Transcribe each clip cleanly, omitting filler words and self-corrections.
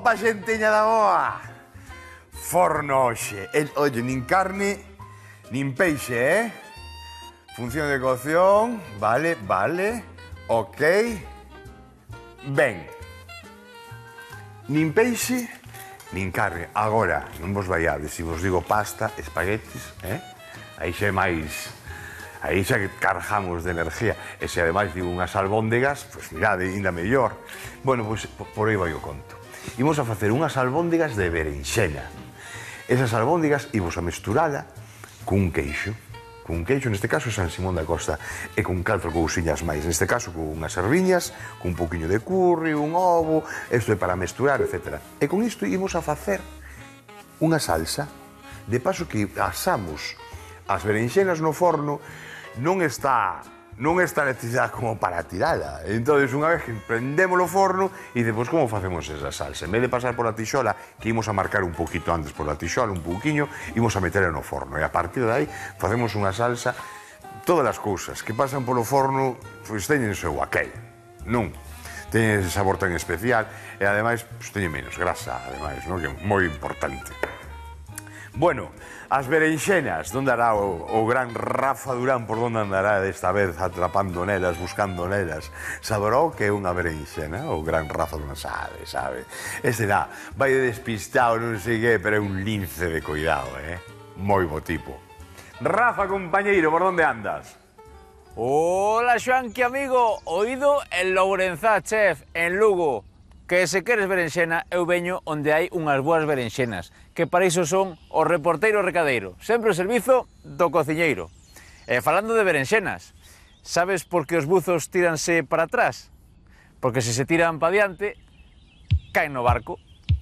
Opa, xenteña da boa! Forno hoxe. Oye, nin carne, nin peixe, Función de cocción, vale, ok. Ben. Nin peixe, nin carne. Agora, non vos vaiades, se vos digo pasta, espaguetis, Aí xa é máis... Aí xa que cargamos de energía. E se ademais digo unhas albóndegas, pois mirade, ainda mellor. Bueno, pois por aí vai o conto. Imos a facer unhas albóndegas de berenxena. Esas albóndegas imos a mesturala cun queixo. Cun queixo, neste caso, San Simón da Costa. E con 4 cousiñas máis. Neste caso, con unhas erviñas, cun poquinho de curry, un ovo, isto é para mesturar, etc. E con isto imos a facer unha salsa. De paso que asamos as berenxenas no forno, non está necesidade como para tirala. Entón, unha vez que prendemos o forno, e depois como facemos esa salsa? En vez de pasar pola tixola, que imos a marcar un poquito antes pola tixola, un pouquiño, imos a meterla no forno. E a partir de aí, facemos unha salsa. Todas as cousas que pasan polo forno, pois teñen o seu aquel. Non. Teñen ese sabor tan especial, e ademais, pois teñen menos grasa, ademais, non? Que é moi importante. Bueno, as berenxenas, onde hará o gran Rafa Durán, por onde andará desta vez atrapando nelas, buscando nelas? Saberá o que é unha berenxena? O gran Rafa Durán sabe. Ese será, vai de despistado, non sei que, pero é un lince de cuidado, moi bo tipo. Rafa, compañeiro, por onde andas? Hola, Xoanqui, amigo, oído en Lourenzá, chef, en Lugo. Que se queres berenxena, eu veño onde hai unhas boas berenxenas, que para iso son o reporteiro recadeiro, sempre o servizo do cociñeiro. E falando de berenxenas, sabes por que os buzos tíranse para atrás? Porque se se tiran para diante, caen no barco.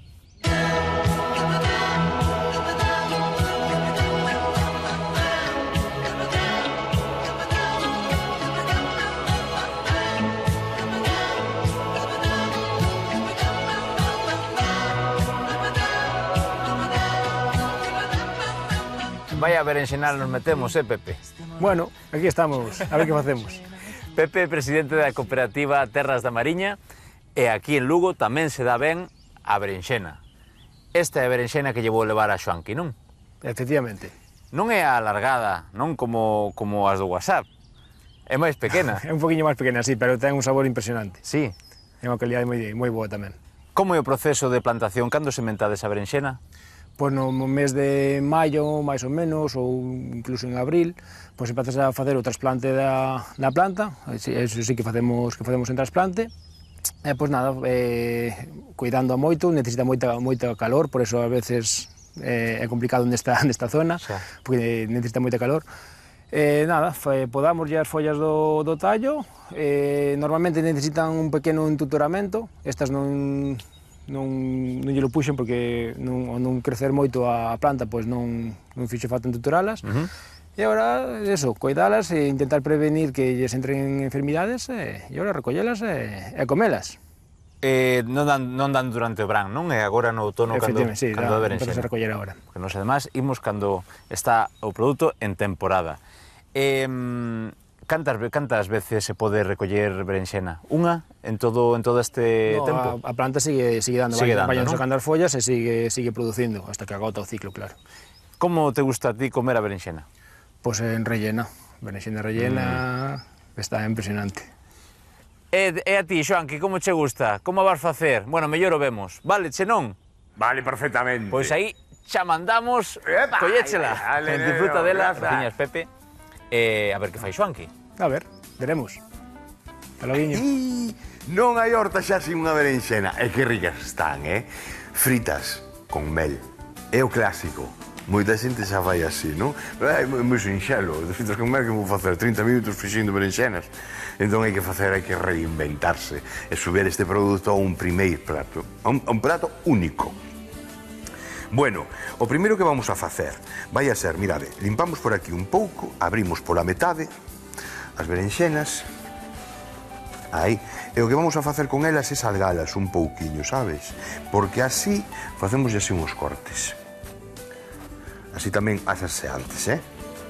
Vaya berenxenal nos metemos, Pepe? Bueno, aquí estamos, a ver que facemos. Pepe, presidente da cooperativa Terras da Mariña, e aquí en Lugo tamén se dá ben a berenxena. Esta é a berenxena que lle vou levar a Xoanqui, non? Efectivamente. Non é a alargada, non como as do WhatsApp. É máis pequena. É un poquinho máis pequena, sí, pero ten un sabor impresionante. Sí. É unha calidade moi boa tamén. Como é o proceso de plantación? Cando sementades a berenxena? Pois no mes de maio, máis ou menos, ou incluso en abril, pois empezas a facer o trasplante da planta, eso sí que facemos en trasplante, e pois nada, cuidando moito, necesita moita calor, por eso a veces é complicado nesta zona, porque necesita moita calor. Nada, podamos as follas do tallo, normalmente necesitan un pequeno entutoramento, estas non lle lo puxen porque non crecer moito a planta, pois non fixo falta entuturalas. E agora, eso, coidalas e intentar prevenir que lles entren enfermidades e agora recollelas e comelas. Non dan durante o verán, non? E agora no outono cando a berenxena. Empezas a recoller agora. Porque nos además imos cando está o produto en temporada. Cantas veces se pode recoller berenxena? Unha en todo este tempo? A planta sigue dando, vayan sacando as follas e sigue producindo hasta que agota o ciclo, claro. Como te gusta a ti comer a berenxena? Pois en rellena, berenxena rellena, está impresionante. E a ti, Xoanqui, como che gusta? Como vas facer? Bueno, mellor o vemos. Vale, che non? Vale, perfectamente. Pois aí xa mandamos, colléchela. Disfruta dela, gracias, Pepe. A ver que fai Xoanqui. A ver, veremos. Hasta loguiño. Non hai horta xa sin unha berenxena. E que ricas están, fritas con mel. É o clásico. Moita xente xa fai así, non? Pero é moi sinxelo. Fritas con mel que vou facer 30 minutos frixindo berenxenas. Entón hai que reinventarse e subir este produto a un primeiro prato. A un prato único. Bueno, o primeiro que vamos a facer vai a ser, mirade, limpamos por aquí un pouco, abrimos pola metade as berenxenas, aí, e o que vamos a facer con elas é salgalas un pouquiño, sabes? Porque así facemos así uns cortes. Así tamén asase antes,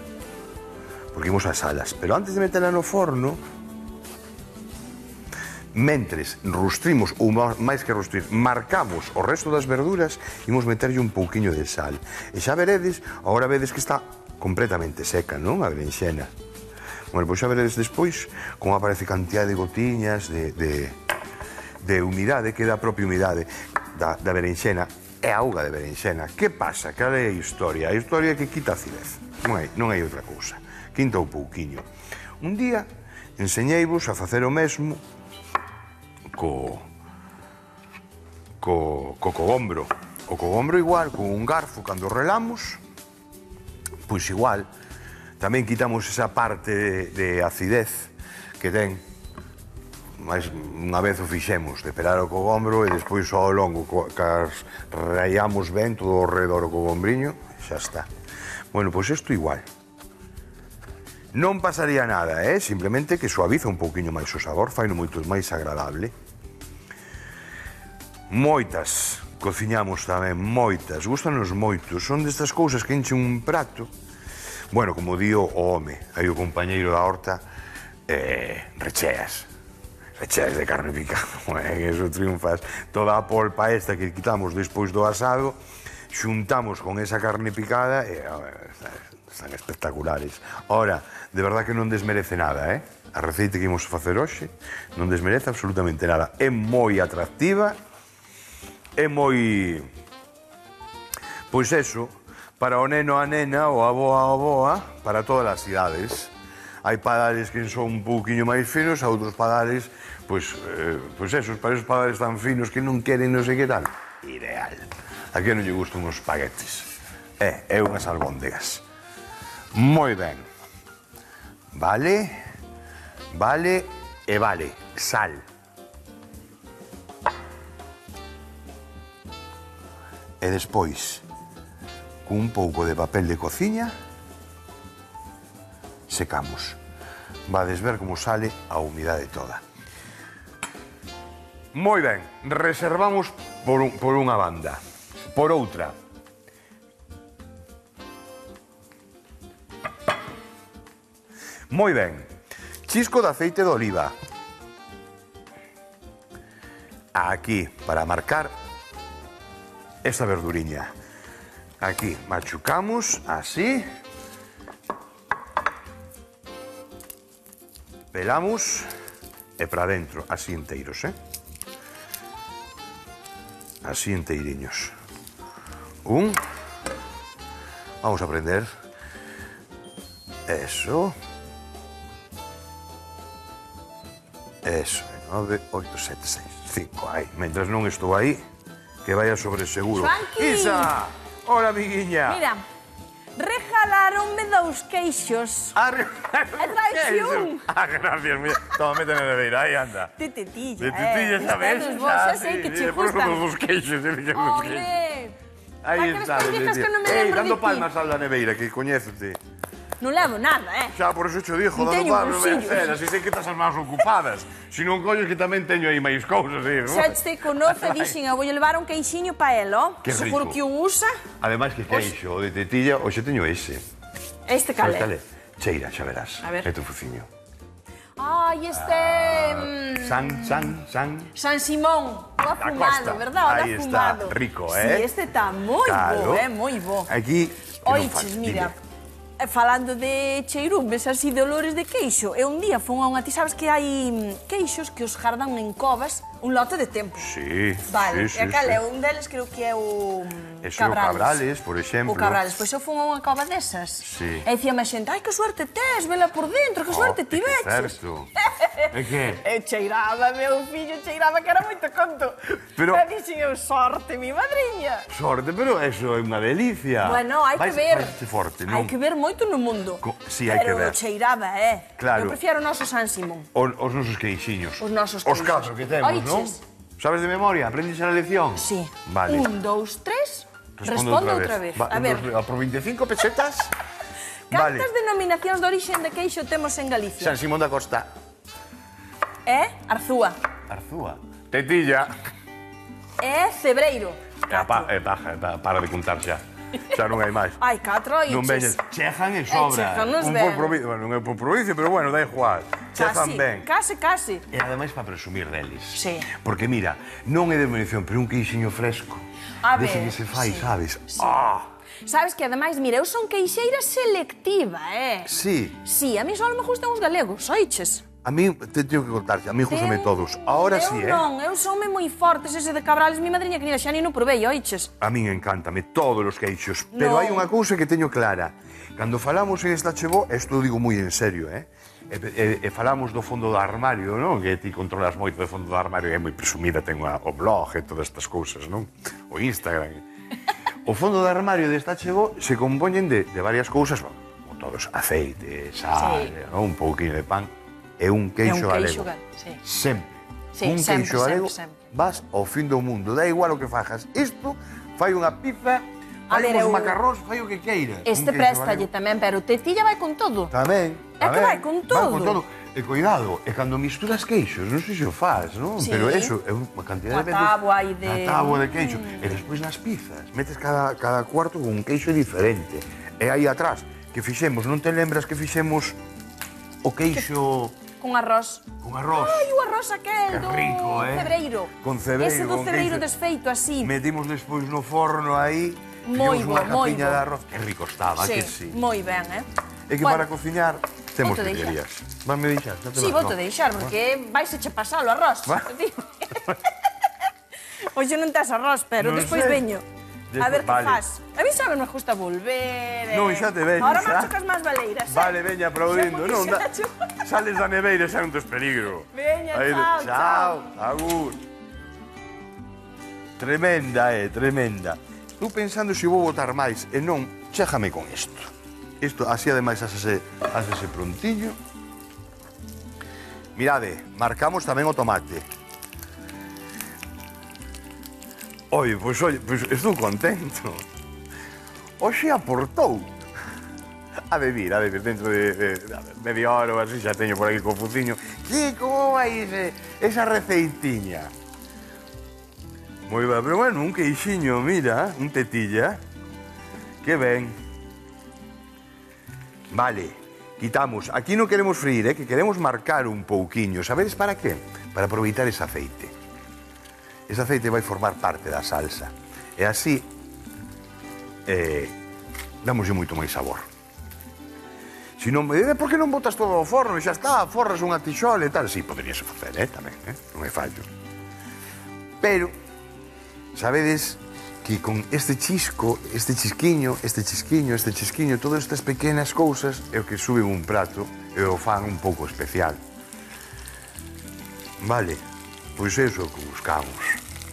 Porque imos as alas, pero antes de metela no forno, Mentres rustrimos, ou máis que rustrir, marcamos o resto das verduras, imos meterlle un pouquiño de sal. E xa veredes, agora vedes que está completamente seca, non? A berenxena. Bueno, pois xa veredes despois como aparece cantidad de gotiñas de humidade, que é da propia humidade da berenxena. É auga de berenxena. Que pasa? Cal é a historia? A historia é que quita acidez. Non hai outra cousa. Quinta un pouquiño. Un día enseñeivos a facer o mesmo co cogombro. O cogombro igual, con un garfo, cando relamos, pois igual, tamén quitamos esa parte de acidez que ten. Mas unha vez o fixemos, de pelar o cogombro e despois ao longo, raiamos ben todo ao redor o cogombriño, xa está. Bueno, pois isto igual. Non pasaría nada, simplemente que suaviza un pouquiño máis o sabor, faino moito máis agradable. Moitas, cociñamos tamén, moitas, gustanos moito, son destas cousas que enchen un prato. Bueno, como dio o home, aí o compañeiro da horta, recheas de carne picada, que eso triunfas. Toda a polpa esta que quitamos despois do asado, xuntamos con esa carne picada e están espectaculares. Ora, de verdad que non desmerece nada, A receita que imos facer hoxe non desmerece absolutamente nada. É moi atractiva, é moi... Pois eso, para o neno a nena, o avó a aboa, para todas as idades. Hai padares que son un pouquiño máis finos, a outros padares, pois esos, para esos padares tan finos que non queren non sei que tal. Ideal. A que non lle gustan uns espaguetis? É unhas albóndegas. Moi ben. Vale, vale e vale. Sal. E despois, cun pouco de papel de cociña, secamos. Vades ver como sale a humidade toda. Moi ben, reservamos por unha banda. Por outra, moi ben, chisco de aceite de oliva. Aquí, para marcar esta verduriña. Aquí, machucamos, así. Pelamos e para dentro, así enteiros, Así enteiriños. Vamos a prender. Eso. Eso, 9, 8, 7, 6, 5, aí. Mentras non estou aí, que vaya sobre seguro. Joanqui! Isa! Hola, amiguiña. Mira, regalaronme 2 queixos. É traición. Gracias, mira. Toma, mete na neveira, aí anda. De tetilla, De tetilla, sabes? Xa sei que che Por gustan. os queixos, Home! Aí Aquelas está, collejas que non me Ei, lembro dando de ti. palmas a la neveira, que coñézote. Non levo nada, Xa, por eso cho dixo, dando Teño palmas, bolsillos. así sei que estás as mans ocupadas. Se non colles que tamén teño aí máis cousas, Xa te conoce, dixen, vou levar un queixiño pa el, Que seguro rico. que o usa. Ademais que queixo de tetilla, hoxe teño ese. Este Sabes cal calé. é? Cheira, xa verás. A ver. É tu fuciño. Ai, este... San Simón, o afumado, costa. verdad? O Aí está, afumado. rico, Sí, este está moi Claro. bo, moi bo. Aquí, que non Oiches, falla, mira, dime. falando de cheirumes así de olores de queixo, e un día fun a unha... Ti sabes que hai queixos que os gardan en covas un lote de tempo. Sí, Vale, sí, e cal sí. é un deles creo que é o Ese é o Cabrales, por exemplo. O Cabrales, pois eu fun a unha cova desas. Sí. E dicíame a xente, ai, que suerte tes, vela por dentro, que suerte Que tiveches. certo. É que? Eu cheiraba, meu fillo, cheiraba que era moito conto. Pero- E dixen eu, sorte, mi madriña. Sorte, pero eso é unha delicia. Bueno, hai que Vais- ver. Vaiste forte, non? Hai que ver moito no mundo. Sí, hai que ver. Pero cheiraba, Claro. Eu prefiero o noso San Simón. Os nosos queixiños. Os nosos Os queixos. 4 que temos, non? Oiches. Sabes de memoria? Aprendes a lección? Sí. Vale. 1, 2, 3. Respondo outra vez. Va, A ver, por 25 pesetas? cantas denominacións de origen de queixo temos en Galicia? San Simón da Costa. Arzúa. Arzúa. Tetilla. Cebreiro. Paja, para de contar xa. Xa non hai máis. Ai, 4 Non veñes, chejan e sobra. chejannos Un ben. por provincia, bueno, non é por provincia, pero bueno, da igual. Chezan ben. Case. E ademais para presumir deles. Sí. Porque mira, non é de munición, pero un queixiño fresco. A Dese ver, que se fai, sí. sabes? Sí. Ah, Sabes que, ademais, mira, eu son queixeira selectiva, sí. Sí, a mí só me gustan os galegos, oiches? A mí, te teño que contar, a mí gustame todos. Ahora sí, Eu non, eu sonme moi fortes, ese de Cabrales, mi madriña querida, xa ni no provei, oiches? A min encántame todos os queixos, pero No. hai unha cousa que teño clara. Cando falamos en esta chevó, isto o digo moi en serio, e falamos do fondo do armario, non? Que ti controlas moito do fondo do armario, e é moi presumida, ten o blog e todas estas cousas, non? O Instagram. O fondo do armario desta chevó se compoñen de varias cousas, como todos, aceite, sal, Sí. non? Un pouquinho de pan, e un queixo galego. sí. Sempre. Sí, un sempre, queixo galego, sempre. vas ao fin do mundo. Da igual o que fajas. Isto fai unha pizza, A fai ver, uns eu- macarróns, fai o que queiras. Este Un queixo préstalle galego. tamén, pero tetilla vai con todo. Tamén. É que vai con todo. E cuidado, e cando misturas queixos, non sei se o faz, non? Sí. Pero eso é unha cantidad Unha de veces... táboa aí de- Unha táboa de queixo. E despois nas pizzas, metes cada cuarto con un queixo diferente. E aí atrás, que fixemos, non te lembras que fixemos o queixo Con arroz. con arroz? Ai, o arroz aquel Que do rico, cebreiro. Con cebreiro. Ese do con cebreiro queixo. desfeito así. Metimos despois no forno aí, Moi fixemos bo, unha moi capiña bo. de arroz. Que rico estaba, que sí. moi ben, É que para cociñar temos Voute que deixar. querías. Vanme deixar? Xa te Sí, vas, vou te no? deixar, porque vais a che pasar o arroz. Va. Hoxe non tes arroz, pero Non despois sei. veño. A ver que Vale. faz. A mí sabe, me gusta volver. Non, xa te veño, Ahora xa. machucas máis baleiras, Vale, veña, aplaudindo. Xa, Non, porque xa, sales da neveira xa non tes peligro. Veña, Aí, chao, chao. Agur. Tremenda, tremenda. Estou pensando se vou botar máis e non, chéjame con isto. Isto, así ademais hasese prontiño. Mirade, marcamos tamén o tomate. Oye, pois estou contento. Oxe aportou. A de vir, dentro de media hora ou así xa teño por aquí co fuciño. Que, como vai esa receitiña? Moi ben, pero bueno, un queixiño, mira, un tetilla. Que ben. Vale, quitamos. Aquí non queremos freír, que queremos marcar un pouquiño. Sabedes para qué? Para aproveitar ese aceite. Ese aceite vai formar parte da salsa. E así, dámoslle moito máis sabor. Se non me debe, por que non botas todo ao forno? E xa está, forras unha tixola e tal. Si, poderíase facer, tamén, non é fallo. Pero, sabedes que con este chisco, este chisquiño, todas estas pequenas cousas é o que suben un prato e o fan un pouco especial. Vale, pois é o que buscamos.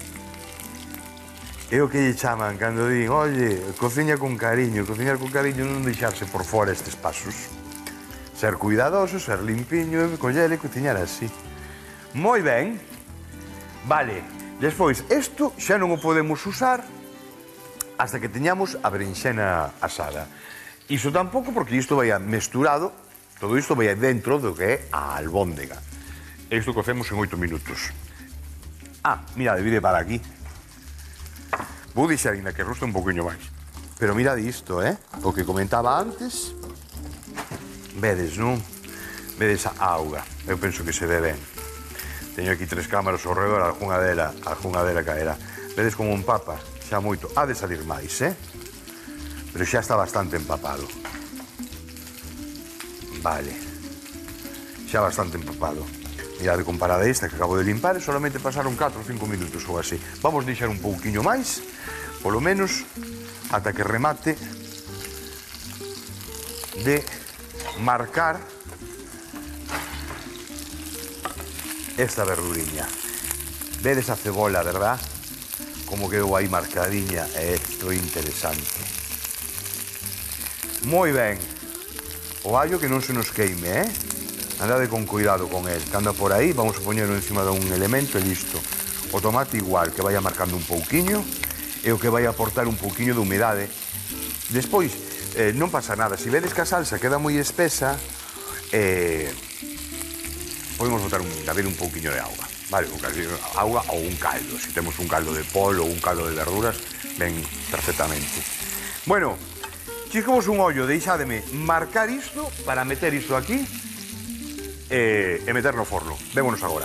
É o que lle chaman cando din, oye, cociña con cariño. Cociñar con cariño non deixarse por fora estes pasos. Ser cuidadoso, ser limpiño, coller e cociñar así. Moi ben. Vale, despois, isto xa non o podemos usar hasta que teñamos a berenxena asada. Iso tampouco, porque isto vai mesturado, todo isto vai dentro do que é a albóndega. Isto cocemos en 8 minutos. Ah, mira, divide para aquí. Vou deixar ainda que ruste un poquinho máis. Pero mira disto, o que comentaba antes. Vedes, non? Vedes a auga. Eu penso que se ve ben. Teño aquí 3 cámaras ao redor, algunha dela caerá. Vedes como empapa, xa moito. Ha de salir máis, pero xa está bastante empapado. Vale. Xa bastante empapado. Mirade comparada a esta que acabo de limpar e solamente pasaron 4 ou 5 minutos ou así. Vamos deixar un pouquiño máis, polo menos, ata que remate de marcar esta verduriña. Vedes a cebola, verdad? Como quedou aí marcadiña, é isto interesante. Moi ben. O allo que non se nos queime, Andade con cuidado con el. Que anda por aí, vamos a poñerlo encima de un elemento e listo. O tomate igual, que vaya marcando un pouquiño e o que vai aportar un pouquiño de humedade. Despois, non pasa nada. Se vedes que a salsa queda moi espesa, podemos botar un pouquiño de auga. Vale, auga ou un caldo. Se temos un caldo de polo ou un caldo de verduras, ven perfectamente. Bueno, chiscamos un ollo, deixádeme marcar isto para meter isto aquí e meter no forno. Vémonos agora.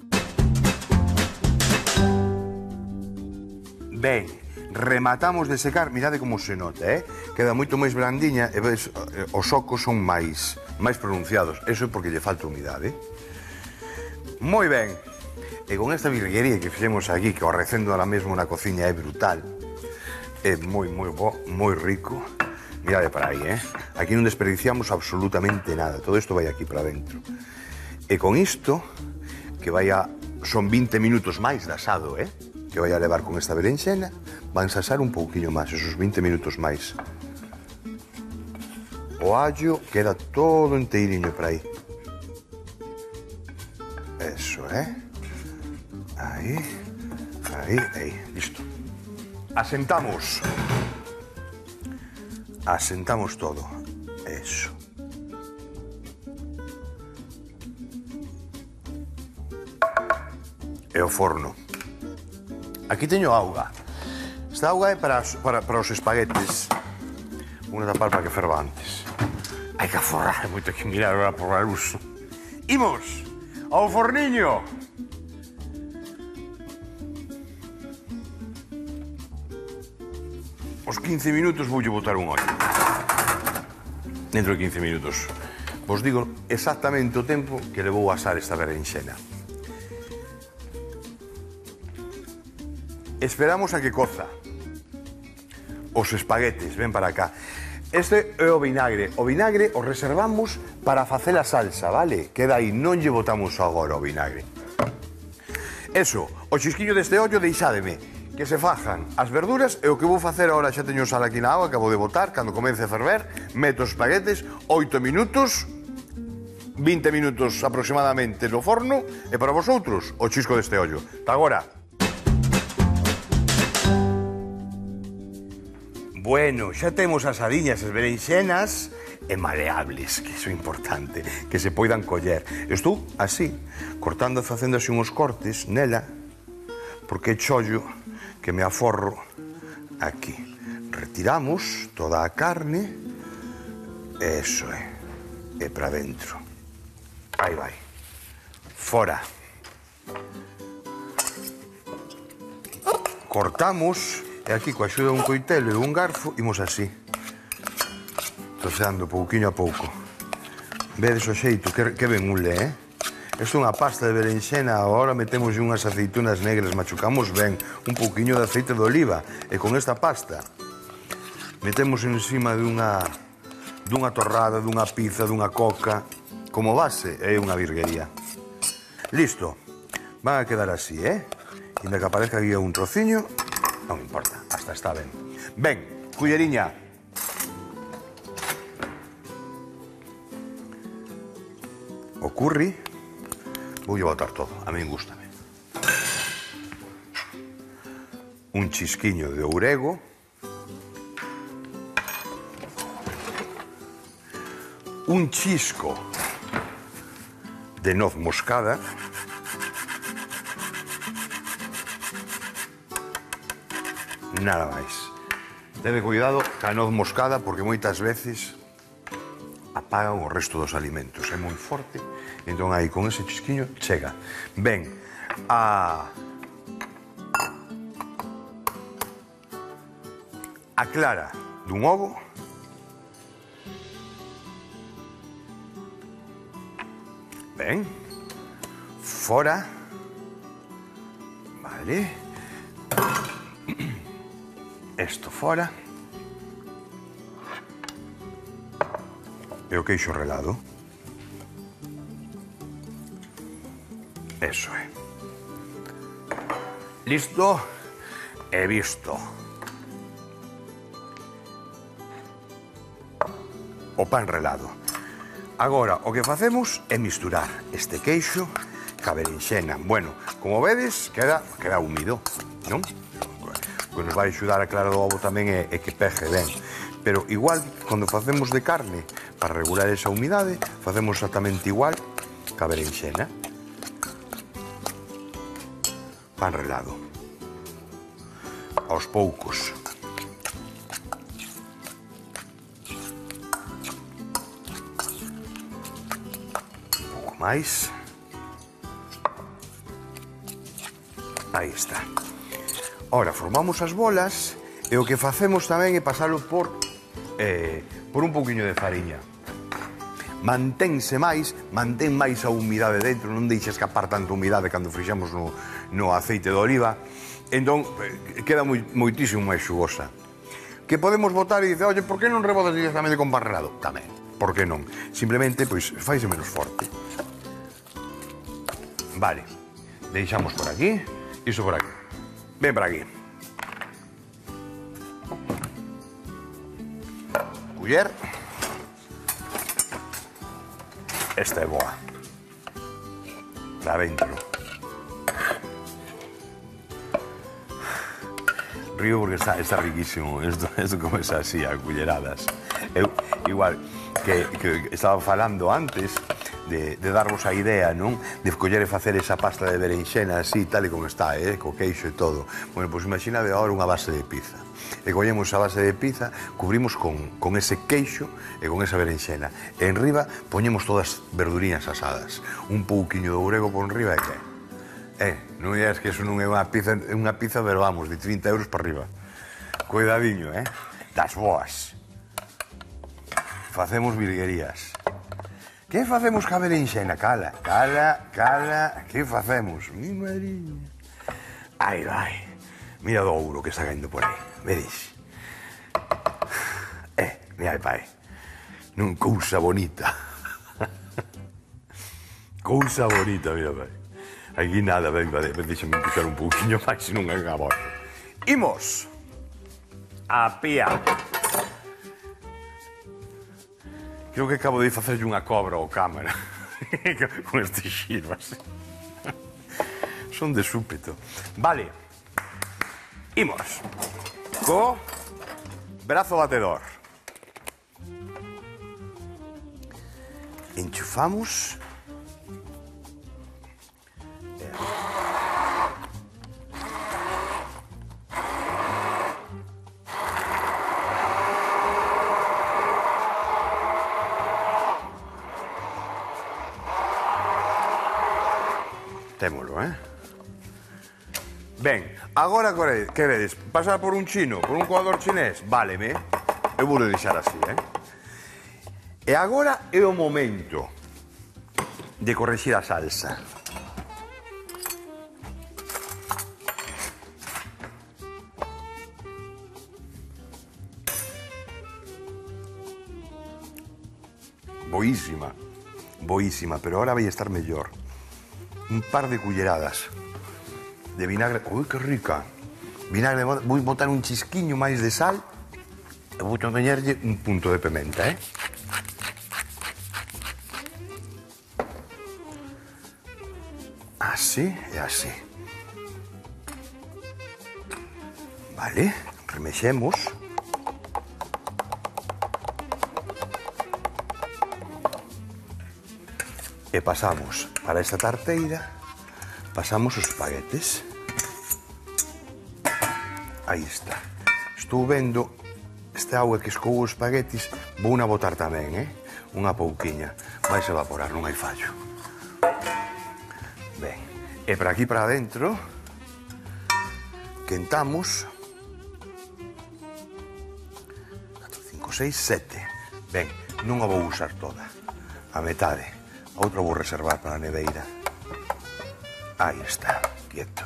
Ben, rematamos de secar, mirade como se nota, queda moito máis blandiña e ves, os socos son máis pronunciados. Eso é porque lle falta humidade. Moi ben. E con esta virguería que fixemos aquí, que o recendo ahora mesmo na cociña é brutal, é moi bo, moi rico. Mirade para aí, Aquí non desperdiciamos absolutamente nada. Todo isto vai aquí para dentro. E con isto, que son 20 minutos máis de asado, que vai a levar con esta berenxena, van sasar un pouquiño máis, esos 20 minutos máis. O allo queda todo enteiriño por aí. Eso, Aí, listo. Asentamos. Asentamos todo. Eso. E o forno. Aquí teño auga. Esta auga é para os espaguetes. Vou tapar para que ferva antes. Hai que aforrar, é moito que mirar agora por a luz. Imos ao forniño. Os 15 minutos voulle botar un ollo. Dentro de 15 minutos. Vos digo exactamente o tempo que levou a asar esta berenxena. Esperamos a que coza. Os espaguetes, ven para acá. Este é o vinagre. O vinagre o reservamos para facer a salsa, vale? Queda aí, non lle botamos agora o vinagre. Eso, o chisquiño deste ollo deixádeme que se fajan as verduras e o que vou facer agora, xa teño sal aquí na auga, acabo de botar, cando comece a ferver, meto os espaguetes, 8 minutos, 20 minutos aproximadamente no forno, e para vosotros, o chisco deste ollo. Ta agora. Bueno, xa temos asadiñas as berenxenas e maleables, que iso é importante, que se poidan coller. Estou así, cortando e facendo así uns cortes nela, porque é chollo que me aforro aquí. Retiramos toda a carne, eso e para dentro. Aí vai. Fora. Cortamos. E aquí, coa axuda dun coitelo e un garfo, imos así. Troceando pouquiño a pouco. Vedes o xeito, que ben ule, Isto é unha pasta de berenxena, agora metemos unhas aceitunas negras, machucamos ben, un pouquiño de aceite de oliva, e con esta pasta metemos encima dunha torrada, dunha pizza, dunha coca, como base, é unha virguería. Listo. Van a quedar así, Inda que aparezca aquí un trociño, non importa, hasta está ben. Ben, culleriña. O curry, voulle botar todo, a min gústame. Un chisquiño de orego. Un chisco de noz moscada. Nada máis. Tede cuidado ca noz moscada porque moitas veces apagan o resto dos alimentos. É moi forte, entón aí con ese chisquiño chega. Ben, a clara dun ovo. Ben, fora. Vale. Esto fora. E o queixo relado. Eso é. Listo e visto. O pan relado. Agora, o que facemos é misturar este queixo ca berenxena. Bueno, como vedes, queda húmido, non? O que nos vai axudar a clara do ovo tamén é que peje ben. Pero igual, cando facemos de carne, para regular esa humidade, facemos exactamente igual ca berenxena. Pan relado. Aos poucos. máis. Aí está. Ora, formamos as bolas e o que facemos tamén é pasalo por un pouquiño de fariña. Mantén máis a humidade dentro, non deixa escapar tanta humidade cando frixamos no aceite de oliva, entón queda moitísimo máis xugosa. Que podemos botar e dice, oye, por que non rebotas directamente con pan ralado? Tamén, por que non? Simplemente, pois, faise menos forte. Vale, deixamos por aquí, iso por aquí. Ven por aquí. Culler. Esta é boa. Para dentro. Río porque está riquísimo. Esto comes así, a culleradas. Eu, igual que estaba falando antes de darvos a idea, non? De coller e facer esa pasta de berenxena así, tal e como está, co queixo e todo. Bueno, pois imagina de agora unha base de pizza. E collemos a base de pizza, cubrimos con ese queixo e con esa berenxena. E en riba poñemos todas verduriñas asadas. Un pouquiño de orego por enriba e que? Non digas que eso non é unha pizza, pero vamos, de 30 euros para arriba. Cuidadiño, das boas. Facemos virguerías. Que facemos ca berenxena? Cala. Que facemos? Mi mariña. Ai, vai. Mira do ouro que está caindo por aí. Vedes? Mira, pai. Non, cousa bonita. Cousa bonita, mira, pai. Aquí nada, ven, deixame puxar un pouquinho máis, non é agora. Imos a pía. Creo que acabo de facerlle unha cobra ao cámara con este xiro así. Son de súpeto. Vale. Imos. Co brazo batedor. Enchufamos. Témolo, Ben, agora que vedes? Pasar por un chino, por un coador chinés? Váleme. Eu vou deixar así, E agora é o momento de correxir a salsa. Boísima, pero ahora vai estar mellor. Un par de culleradas de vinagre. Ui, que rica. Vinagre, vou botar un chisquiño máis de sal e vou poñerlle un punto de pimenta, Así e así. Vale, remexemos. E pasamos para esta tarteira, pasamos os espaguetes. Aí está. Estou vendo esta auga que escou os espaguetis, vou na botar tamén, unha pouquiña. Vais evaporar, non hai fallo. Ben, e para aquí para adentro, quentamos 4, 5, 6, 7. Ben, non a vou usar toda, a metade. A outra vou reservar para a neveira. Aí está, quieto.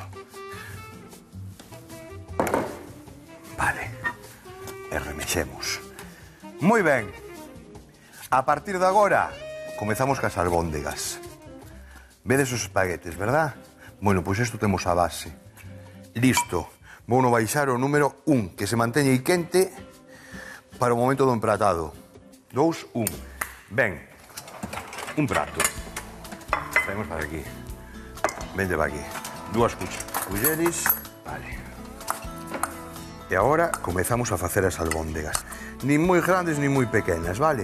Vale. E remexemos. Moi ben. A partir de agora, comezamos cas albóndegas. Vedes os espaguetes, verdad? Bueno, pois isto temos a base. Listo. Vou no baixar o número 1, que se manteña aí quente para o momento do empratado. 2, 1. Ben. Un prato. Traemos para aquí. Vente para aquí. 2 culleres. Vale. E agora comezamos a facer as albóndegas. Nin moi grandes, nin moi pequenas, vale?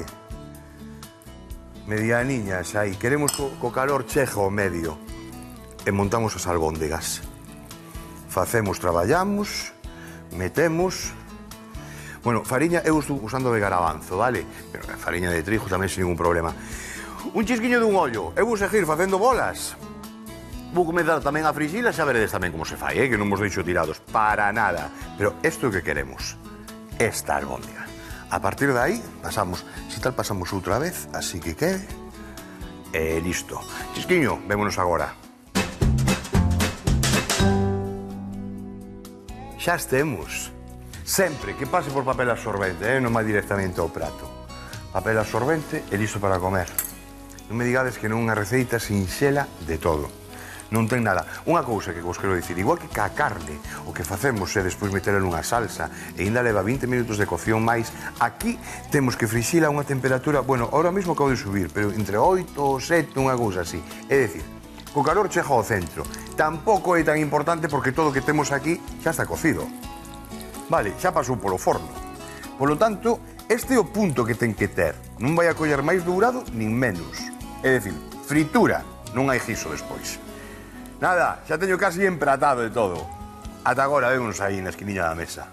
Medianiñas aí. Queremos co calor chega ao medio. E montamos as albóndegas. Facemos, traballamos, metemos. Bueno, fariña eu estou usando de garabanzo, vale? Pero fariña de trigo tamén sin ningún problema. Un chisquiño dun ollo. Eu vou seguir facendo bolas. Vou comenzar tamén a frixilas, xa veredes tamén como se fai, que non vos deixo tirados para nada. Pero isto é o que queremos. Esta albóndiga. A partir de aí, pasamos, si tal pasamos outra vez, así que quede. E listo. Chisquiño, vémonos agora. Xa estemos. Sempre que pase por papel absorbente, non vai directamente ao prato. Papel absorbente e listo para comer. Non me digades que non é unha receita sinxela de todo. Non ten nada. Unha cousa que vos quero dicir, igual que ca carne, o que facemos é despois metela nunha salsa e ainda leva 20 minutos de cocción máis, aquí temos que frixila a unha temperatura, bueno, ahora mesmo acabo de subir, pero entre 8 ou 7, unha cousa así. É dicir, co calor chega ao centro. Tampouco é tan importante porque todo o que temos aquí xa está cocido. Vale, xa pasou polo forno. Polo tanto, este é o punto que ten que ter. Non vai a coller máis dourado nin menos. É dicir, fritura, non hai guiso despois. Nada, xa teño casi empratado de todo. Ata agora, vémonos aí na esquiniña da mesa.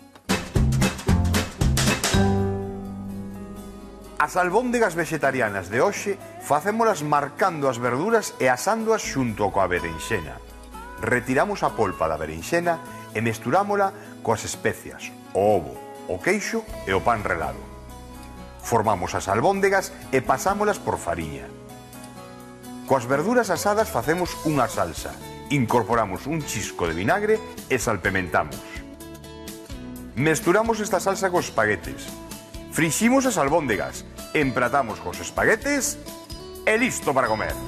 As albóndegas vegetarianas de hoxe facémolas marcando as verduras e asándoas xunto coa berenxena. Retiramos a polpa da berenxena e mesturámola coas especias, o ovo, o queixo e o pan relado. Formamos as albóndegas e pasámolas por fariña. Coas verduras asadas facemos unha salsa. Incorporamos un chisco de vinagre e salpementamos. Mesturamos esta salsa cos espaguetes. Friximos as albóndegas, empratamos cos espaguetes e listo para comer.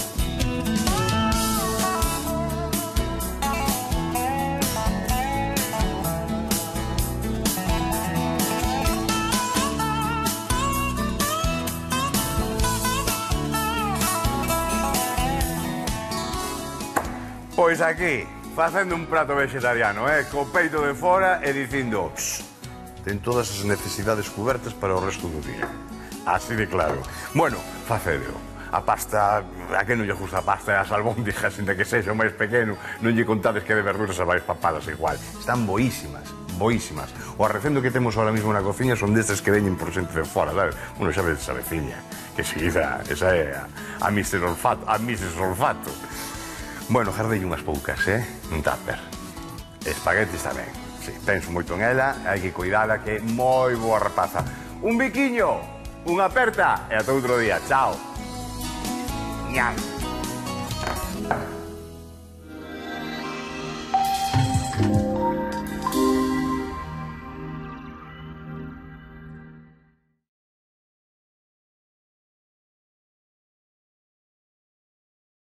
Pois aquí, facendo un prato vegetariano, co peito de fora e dicindo ten todas as necesidades cubertas para o resto do día. Así de claro. Bueno, facedeo. A pasta, a que non lle gusta a pasta e as albóndigas, ainda que sexa o máis pequeno, non lle contades que de verduras as vais papadas igual. Están boísimas, boísimas. O arrecendo que temos ahora mismo na cociña son destes que veñen por xente de fora, sabes? Bueno, xa vedes a veciña, que seguida, esa é a Mrs. Olfato, a Mrs. Olfato. Bueno, jardei unhas poucas, nun tupper. Espaguetis tamén. Si, penso moito en ela, hai que cuidala, que é moi boa rapaza. Un biquiño, unha aperta e ata outro día. Chao. Ñam.